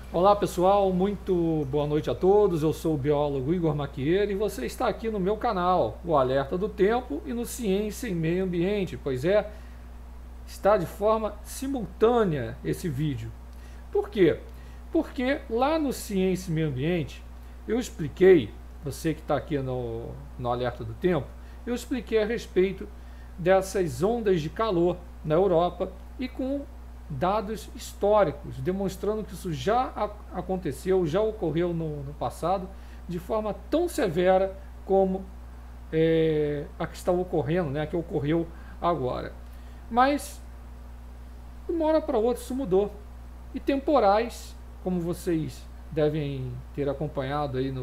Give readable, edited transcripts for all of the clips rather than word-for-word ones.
Olá pessoal, muito boa noite a todos. Eu sou o biólogo Igor Maquieira e você está aqui no meu canal, o Alerta do Tempo e no Ciência e Meio Ambiente. Pois é, está de forma simultânea esse vídeo. Por quê? Porque lá no Ciência e Meio Ambiente eu expliquei, você que está aqui no Alerta do Tempo, eu expliquei a respeito dessas ondas de calor na Europa e com dados históricos, demonstrando que isso já aconteceu, já ocorreu no passado, de forma tão severa como a que está ocorrendo, né, a que ocorreu agora. Mas, de uma hora para outra, isso mudou. E temporais, como vocês devem ter acompanhado aí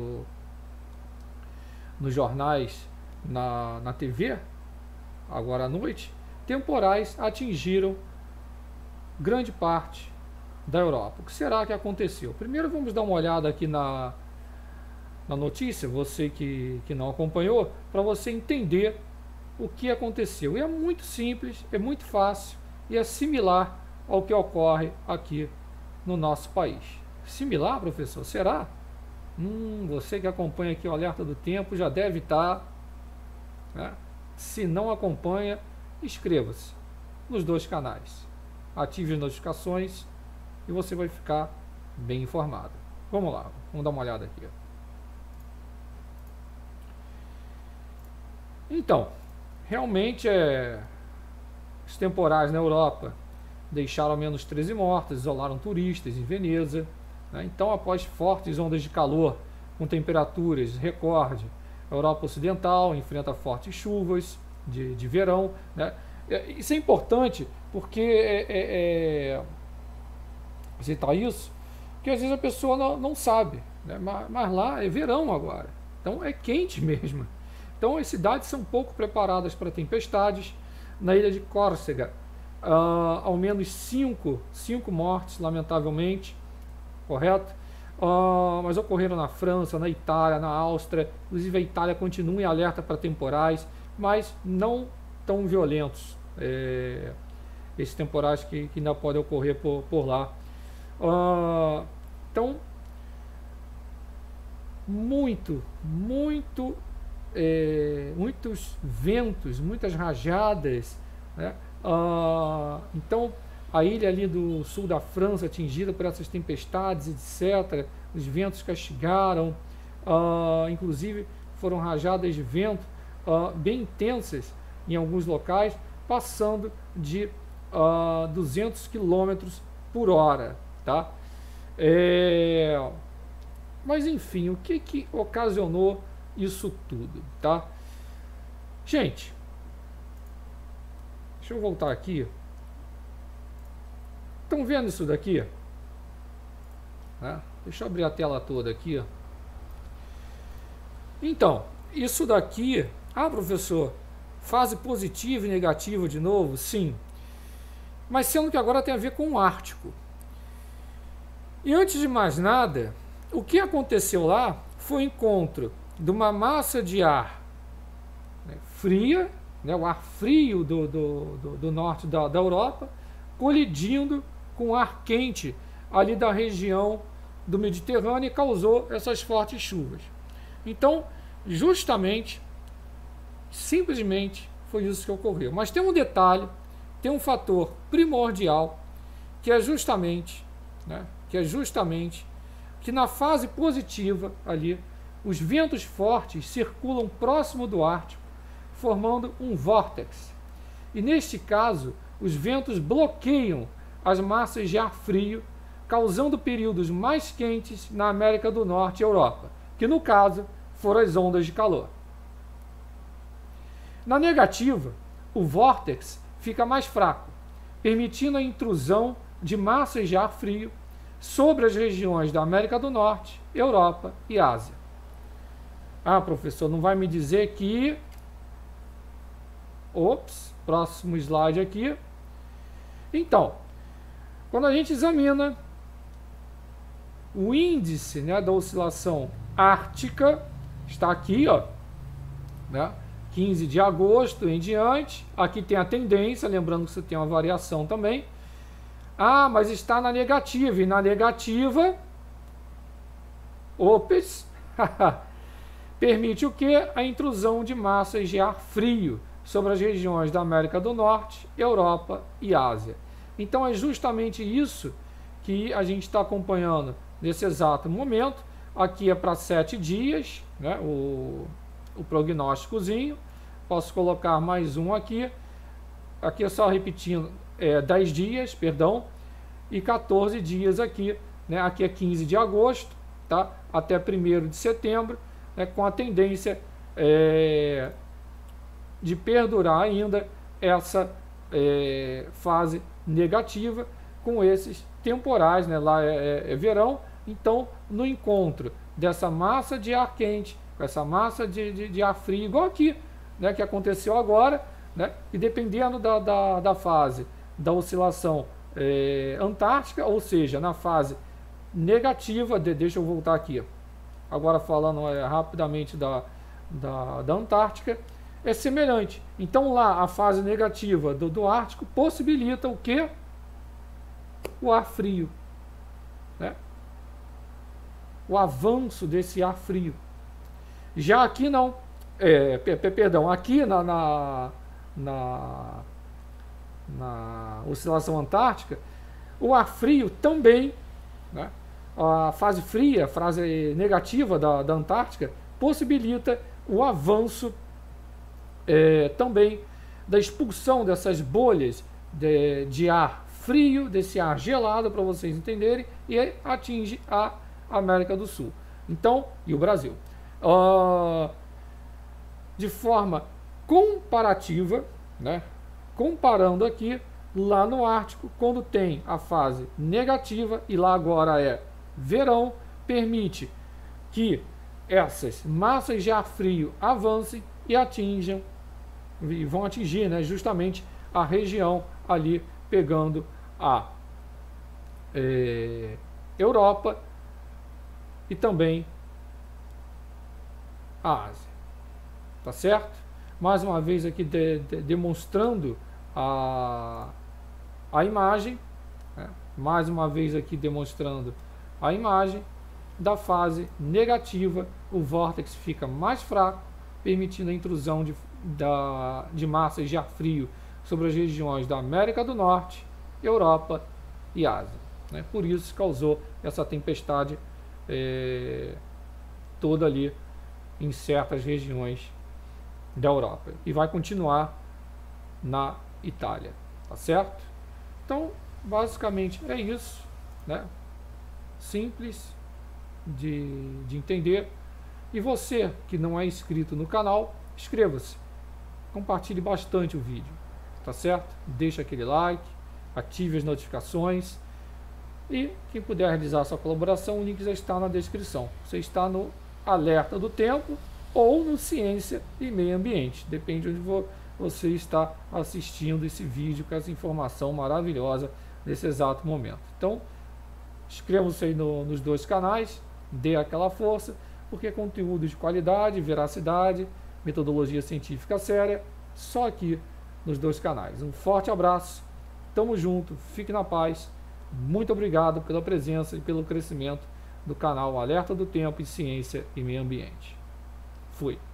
nos jornais, na TV, agora à noite, temporais atingiram grande parte da Europa. O que será que aconteceu? Primeiro vamos dar uma olhada aqui na notícia, você que não acompanhou, para você entender o que aconteceu. E é muito simples, é muito fácil e é similar ao que ocorre aqui no nosso país. Similar, professor? Será? Você que acompanha aqui o Alerta do Tempo já deve estar, né? Se não acompanha, inscreva-se nos dois canais. Ative as notificações e você vai ficar bem informado. Vamos lá, vamos dar uma olhada aqui. Então, realmente os temporais na Europa deixaram ao menos 13 mortos, isolaram turistas em Veneza, né? Então, após fortes ondas de calor com temperaturas recorde, a Europa Ocidental enfrenta fortes chuvas de verão, né? Isso é importante porque citar isso, que às vezes a pessoa não sabe, né? Mas lá é verão agora, então é quente mesmo. Então as cidades são pouco preparadas para tempestades. Na ilha de Córcega, ao menos 5 mortes, lamentavelmente, correto? Mas ocorreram na França, na Itália, na Áustria. Inclusive a Itália continua em alerta para temporais, mas não tão violentos, esses temporais que ainda podem ocorrer por lá. Então, muitos ventos, muitas rajadas, né? Então, a ilha ali do sul da França atingida por essas tempestades, etc. Os ventos castigaram, inclusive foram rajadas de vento bem intensas em alguns locais, passando de 200 km por hora, tá? Mas enfim, o que ocasionou isso tudo, tá? Gente, deixa eu voltar aqui. Estão vendo isso daqui? Né? Deixa eu abrir a tela toda aqui. Então, isso daqui... Ah, professor, fase positiva e negativa de novo? Sim. Mas sendo que agora tem a ver com o Ártico. E antes de mais nada, o que aconteceu lá foi o encontro de uma massa de ar, né, fria, né, o ar frio do norte da Europa, colidindo com o ar quente ali da região do Mediterrâneo e causou essas fortes chuvas. Então, justamente, simplesmente foi isso que ocorreu. Mas tem um detalhe, tem um fator primordial, que é justamente, né, que na fase positiva ali, os ventos fortes circulam próximo do Ártico, formando um vórtex. E neste caso, os ventos bloqueiam as massas de ar frio, causando períodos mais quentes na América do Norte e Europa, que no caso foram as ondas de calor. Na negativa, o vórtex fica mais fraco, permitindo a intrusão de massas de ar frio sobre as regiões da América do Norte, Europa e Ásia. Ah, professor, não vai me dizer que... Ops, próximo slide aqui. Então, quando a gente examina o índice, né, da oscilação ártica, está aqui, ó, né, 15 de agosto em diante. Aqui tem a tendência, lembrando que você tem uma variação também. Ah, mas está na negativa. E na negativa, Ops! Permite o que? A intrusão de massas de ar frio sobre as regiões da América do Norte, Europa e Ásia. Então é justamente isso que a gente está acompanhando nesse exato momento. Aqui é para 7 dias, né, o prognósticozinho. Posso colocar mais um aqui. Aqui é só repetindo, 10 dias, perdão, e 14 dias aqui, né? Aqui é 15 de agosto, tá? Até 1º de setembro, né? Com a tendência de perdurar ainda essa fase negativa com esses temporais, né? Lá é verão, então no encontro dessa massa de ar quente com essa massa de ar frio, igual aqui, né? Que aconteceu agora, né? E dependendo da fase da oscilação antártica, ou seja, na fase negativa, deixa eu voltar aqui, agora falando rapidamente da Antártica, é semelhante. Então lá a fase negativa do Ártico possibilita o que? O ar frio, né? O avanço desse ar frio. Já aqui não, perdão, aqui na oscilação antártica, o ar frio também, né? A fase fria, a fase negativa da Antártica, possibilita o avanço também da expulsão dessas bolhas de ar frio, desse ar gelado, para vocês entenderem, e atinge a América do Sul, então, e o Brasil. De forma comparativa, né? Comparando aqui, lá no Ártico, quando tem a fase negativa, e lá agora é verão, permite que essas massas de ar frio avancem e atinjam, e vão atingir, né, justamente a região ali, pegando a Europa e também a Ásia. Tá certo? Mais uma vez aqui demonstrando a imagem, né? Mais uma vez aqui demonstrando a imagem da fase negativa. O vórtice fica mais fraco, permitindo a intrusão de massas de ar frio sobre as regiões da América do Norte, Europa e Ásia, né? Por isso causou essa tempestade toda ali em certas regiões da Europa, e vai continuar na Itália, tá certo? Então, basicamente é isso, né? Simples de entender. E você que não é inscrito no canal, inscreva-se, compartilhe bastante o vídeo, tá certo? Deixa aquele like, ative as notificações, e quem puder realizar sua colaboração, o link já está na descrição. Você está no Alerta do Tempo ou no Ciência e Meio Ambiente, depende de onde você está assistindo esse vídeo com essa informação maravilhosa nesse exato momento. Então, inscreva-se aí nos dois canais, dê aquela força, porque conteúdo de qualidade, veracidade, metodologia científica séria, só aqui nos dois canais. Um forte abraço, tamo junto, fique na paz, muito obrigado pela presença e pelo crescimento do canal Alerta do Tempo e Ciência e Meio Ambiente. Fui.